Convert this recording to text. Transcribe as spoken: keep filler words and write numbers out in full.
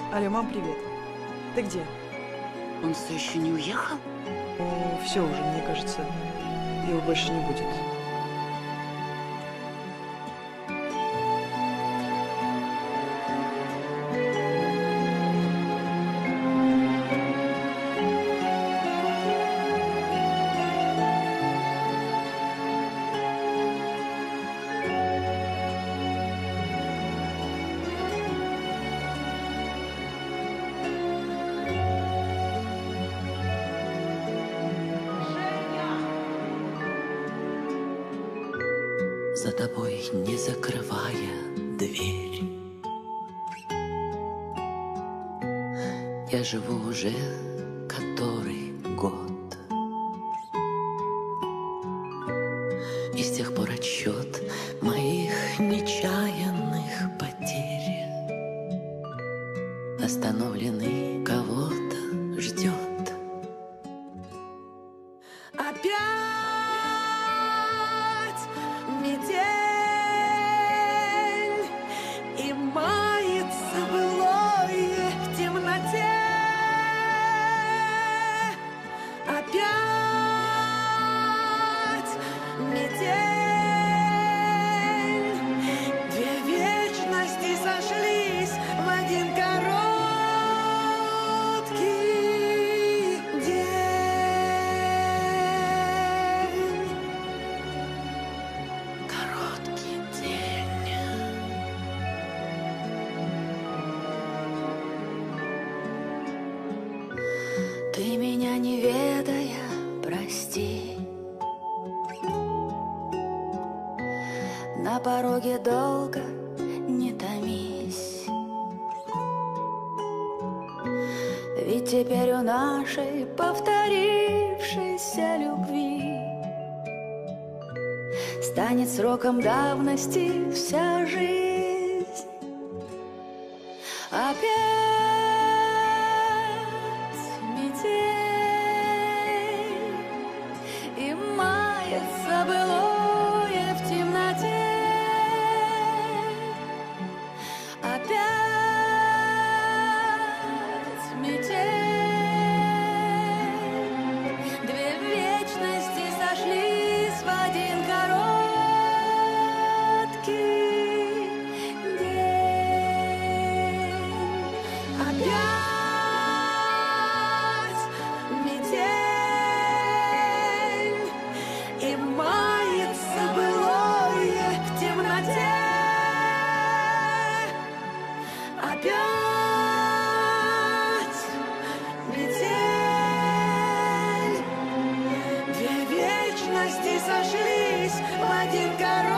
Алло, мам, привет. Ты где? Он все еще не уехал? Ну, все уже, мне кажется, его больше не будет. За тобой не закрывая дверь, я живу уже который год, и с тех пор отсчет моих нечаянных потерь остановленный кого-то ждет. Опять метель, и мается былое в темноте. Опять метель, две вечности сошлись в один короткий день. Короткий день. Ты меня не ведая, прости. На пороге долго не томись, ведь теперь у нашей повторившейся любви станет сроком давности вся жизнь. Опять метель, и мается былое в темноте. Опять метель, две вечности сошлись в один короткий день. Опять метель, и мается былое в темноте. Опять метель, две вечности сошлись в один короткий